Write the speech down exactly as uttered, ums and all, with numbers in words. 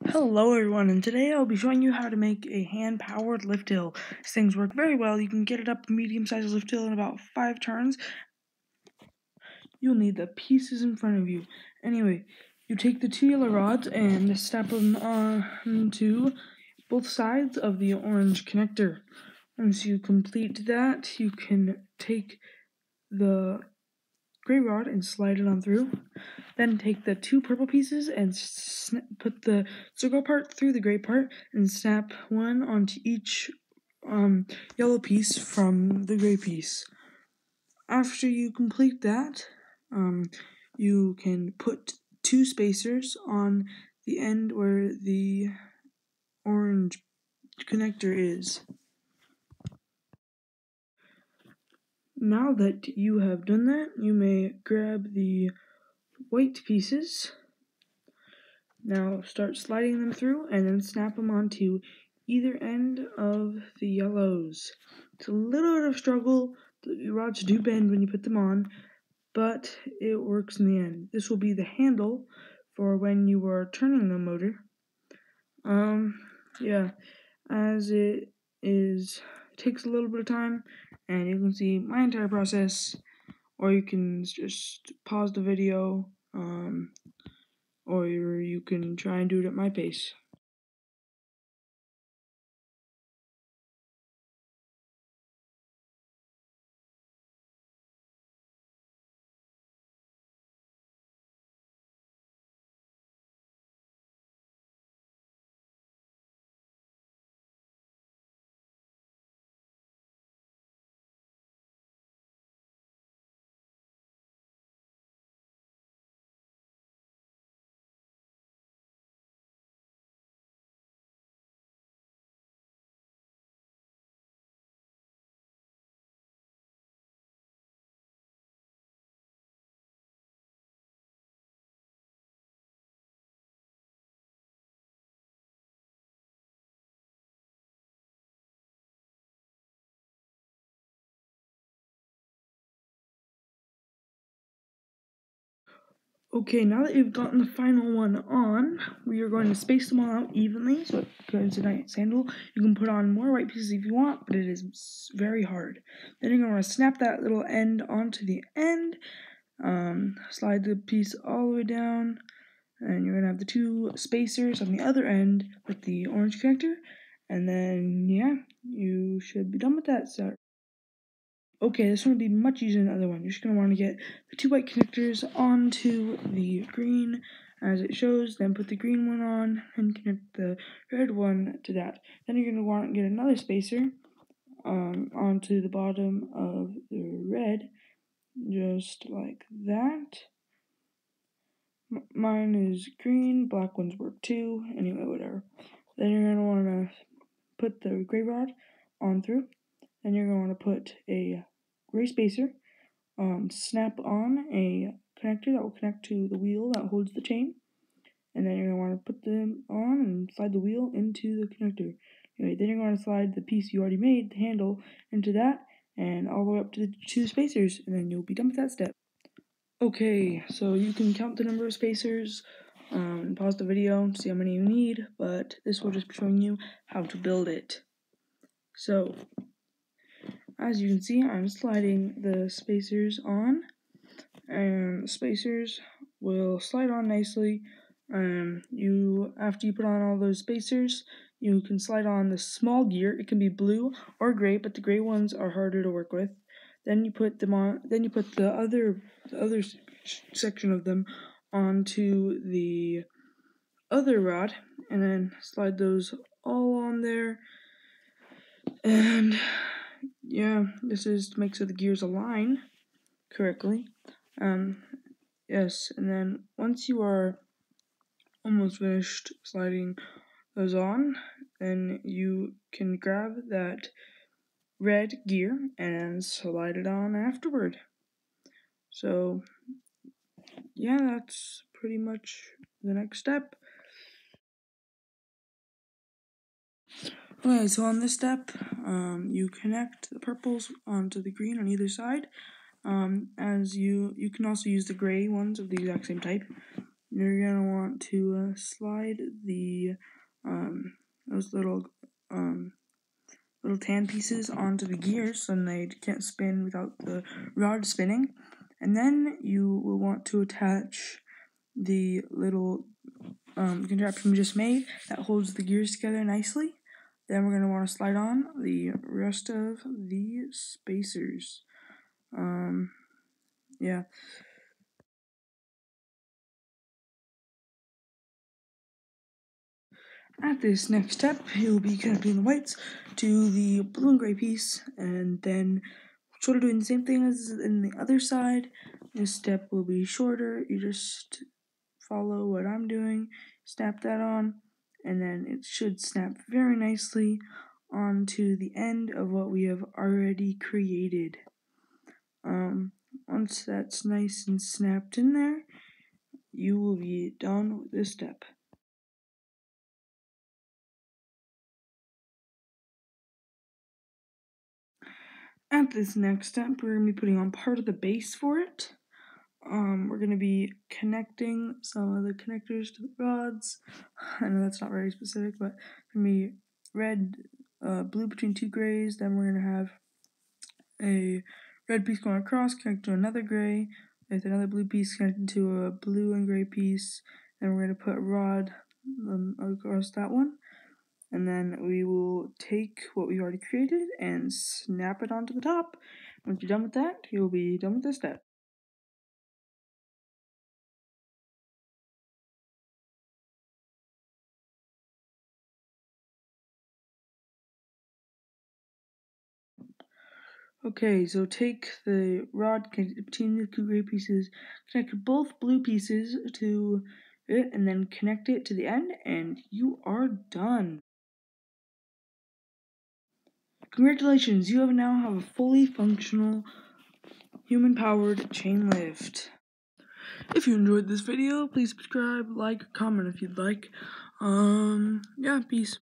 Hello everyone, and today I'll be showing you how to make a hand-powered lift hill. These things work very well. You can get it up to medium-sized lift hill in about five turns. You'll need the pieces in front of you. Anyway, you take the two yellow rods and snap them onto both sides of the orange connector. Once you complete that, you can take the gray rod and slide it on through. Then take the two purple pieces and put the circle part through the gray part and snap one onto each um, yellow piece from the gray piece. After you complete that, um, you can put two spacers on the end where the orange connector is. Now that you have done that, you may grab the white pieces. Now start sliding them through and then snap them onto either end of the yellows. It's a little bit of a struggle. The rods do bend when you put them on, but it works in the end. This will be the handle for when you are turning the motor. Um, yeah, as it is, it takes a little bit of time, and you can see my entire process, or you can just pause the video, um, or you can try and do it at my pace. Okay, now that you've gotten the final one on, we are going to space them all out evenly so it goes a nice handle. You can put on more white pieces if you want, but it is very hard. Then you're going to snap that little end onto the end, um, slide the piece all the way down, and you're going to have the two spacers on the other end with the orange connector, and then, yeah, you should be done with that set. Okay, this one will be much easier than the other one. You're just going to want to get the two white connectors onto the green as it shows, then put the green one on and connect the red one to that. Then you're going to want to get another spacer um, onto the bottom of the red, just like that. M mine is green, black ones work too, anyway, whatever. Then you're going to want to put the gray rod on through. Then you're going to want to put a gray spacer, um, snap on a connector that will connect to the wheel that holds the chain, and then you're going to want to put them on and slide the wheel into the connector. Anyway, then you're going to slide the piece you already made, the handle, into that, and all the way up to the two spacers, and then you'll be done with that step. Okay, so you can count the number of spacers, um, and pause the video to see how many you need, but this will just be showing you how to build it. So, as you can see, I'm sliding the spacers on, and the spacers will slide on nicely. Um, you after you put on all those spacers, you can slide on the small gear. It can be blue or gray, but the gray ones are harder to work with. Then you put them on. Then you put the other the other section of them onto the other rod, and then slide those all on there. And yeah, this is to make so the gears align correctly. Um, yes, and then once you are almost finished sliding those on, then you can grab that red gear and slide it on afterward. So, yeah, that's pretty much the next step. Okay, so on this step, um, you connect the purples onto the green on either side. Um, as you, you can also use the gray ones of the exact same type. you're gonna want to uh, slide the um, those little um, little tan pieces onto the gears so they can't spin without the rod spinning. And then you will want to attach the little um, contraption we just made that holds the gears together nicely. Then we're going to want to slide on the rest of the spacers. Um, yeah. At this next step, you'll be connecting the whites to the blue and gray piece, and then sort of doing the same thing as in the other side. This step will be shorter. You just follow what I'm doing, snap that on, and then it should snap very nicely onto the end of what we have already created. Um, once that's nice and snapped in there, you will be done with this step. At this next step, we're going to be putting on part of the base for it. Um, we're going to be connecting some of the connectors to the rods. I know that's not very specific, but going to be red, uh, blue between two grays. Then we're going to have a red piece going across, connected to another gray, with another blue piece connected to a blue and gray piece. And we're going to put a rod um, across that one. And then we will take what we already created and snap it onto the top. Once you're done with that, you'll be done with this step. Okay, so take the rod connected between the two gray pieces, connect both blue pieces to it, and then connect it to the end, and you are done. Congratulations, you have now have a fully functional, human-powered chain lift. If you enjoyed this video, please subscribe, like, comment if you'd like. Um, yeah, peace.